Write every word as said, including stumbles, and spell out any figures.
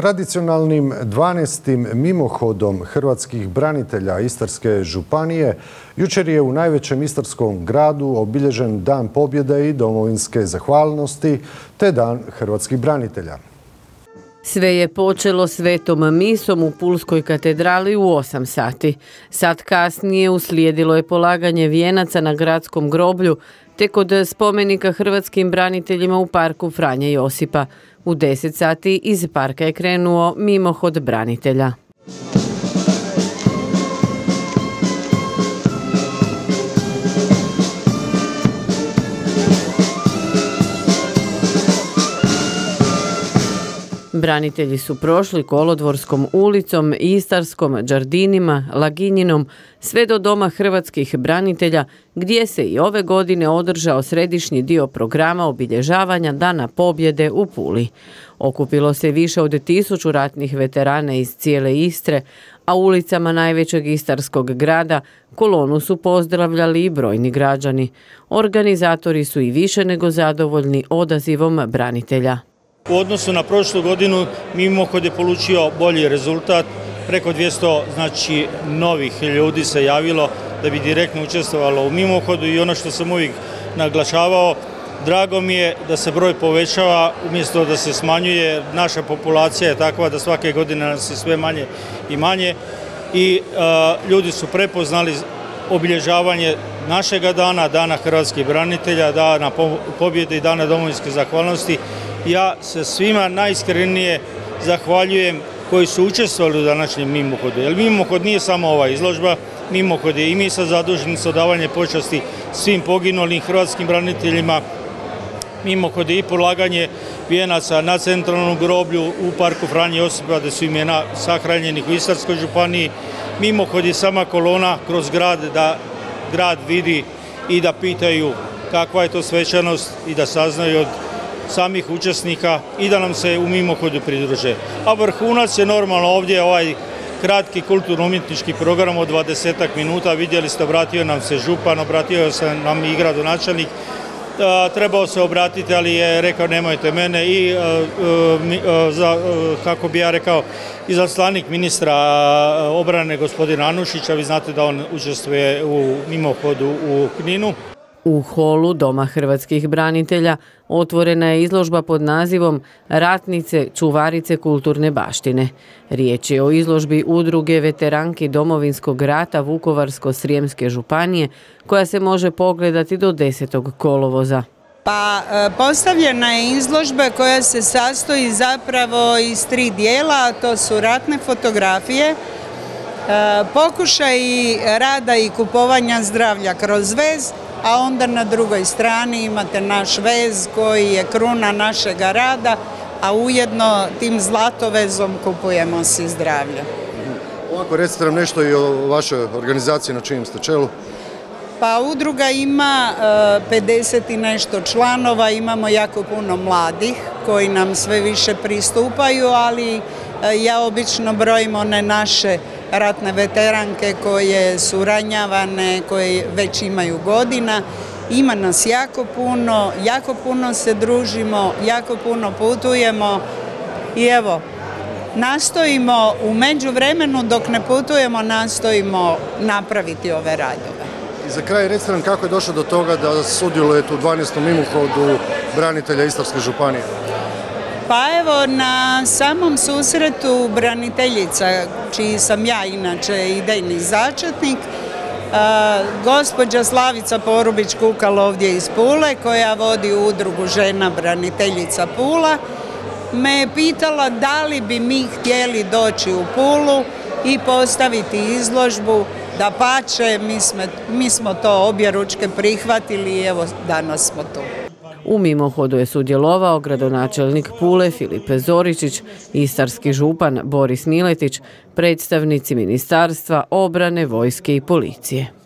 Tradicionalnim dvanaestim mimohodom hrvatskih branitelja Istarske županije jučer je u najvećem istarskom gradu obilježen Dan pobjede i domovinske zahvalnosti te Dan hrvatskih branitelja. Sve je počelo svetom misom u Pulskoj katedrali u osam sati. Sat kasnije uslijedilo je polaganje vijenaca na gradskom groblju te kod spomenika hrvatskim braniteljima u parku Franje Josipa. U deset sati iz parka je krenuo mimohod branitelja. Branitelji su prošli Kolodvorskom ulicom, Istarskom, Đardinima, Laginjinom, sve do Doma hrvatskih branitelja, gdje se i ove godine održao središnji dio programa obilježavanja Dana pobjede u Puli. Okupilo se više od tisuću ratnih veterana iz cijele Istre, a ulicama najvećeg istarskog grada kolonu su pozdravljali i brojni građani. Organizatori su i više nego zadovoljni odazivom branitelja. U odnosu na prošlu godinu mimohod je polučio bolji rezultat. Preko dvjesto znači, novih ljudi se javilo da bi direktno učestvovalo u mimohodu i ono što sam uvijek naglašavao, drago mi je da se broj povećava umjesto da se smanjuje. Naša populacija je takva da svake godine nas je sve manje i manje i a, ljudi su prepoznali obilježavanje našega dana, Dana hrvatskih branitelja, Dana pobjede i Dana domovinske zahvalnosti. Ja se svima najiskrenije zahvaljujem koji su učestvovali u današnjem mimohodu. Jer mimohod nije samo ova izložba, mimohod je i misa zaduženi za odavanje počasti svim poginulim hrvatskim braniteljima. Mimohod je i polaganje vijenaca na centralnom groblju u parku Franje Josipa, gdje su imena sahranjenih u Istarskoj županiji. Mimohod je sama kolona kroz grad da grad vidi i da pitaju kakva je to svečanost i da saznaju od samih učesnika i da nam se u mimohodu pridruže. A vrhunac je normalno ovdje ovaj kratki kulturno-umjetnički program od dvadesetak minuta. Vidjeli ste, obratio nam se župan, obratio se nam i gradonačelnik. Trebao se obratiti, ali je rekao nemojte mene i za, kako bi ja rekao, izaslanik ministra obrane gospodina Anušića. Vi znate da on učestvuje u mimohodu u Kninu. U holu Doma hrvatskih branitelja otvorena je izložba pod nazivom Ratnice, čuvarice kulturne baštine. Riječ je o izložbi udruge veteranki Domovinskog rata Vukovarsko-srijemske županije koja se može pogledati do desetog kolovoza. Pa postavljena je izložba koja se sastoji zapravo iz tri dijela, a to su ratne fotografije, pokušaj rada i kupovanja zdravlja kroz vez, a onda na drugoj strani imate naš vez koji je kruna našega rada, a ujedno tim zlatovezom kupujemo si zdravlje. Ovako, recite nam nešto i o vašoj organizaciji na čijem ste čelu. Pa udruga ima pedeset i nešto članova, imamo jako puno mladih koji nam sve više pristupaju, ali ja obično brojim one naše ratne veteranke koje su ranjavane, koje već imaju godina. Ima nas jako puno, jako puno se družimo, jako puno putujemo i evo, nastojimo u međuvremenu dok ne putujemo, nastojimo napraviti ove radove. I za kraj recite nam kako je došlo do toga da sudjelujete u dvanaestom mimohodu branitelja Istarske županije? Pa evo, na samom susretu braniteljica, čiji sam ja inače idejni začetnik, gospođa Slavica Porubić-Kukal ovdje iz Pule, koja vodi udrugu žena braniteljica Pula, me je pitala da li bi mi htjeli doći u Pulu i postaviti izložbu. Dapače, mi smo, mi smo to objeručke prihvatili i evo danas smo tu. U mimohodu je sudjelovao gradonačelnik Pule Filip Zoričić, istarski župan Boris Miletić, predstavnici Ministarstva obrane, vojske i policije.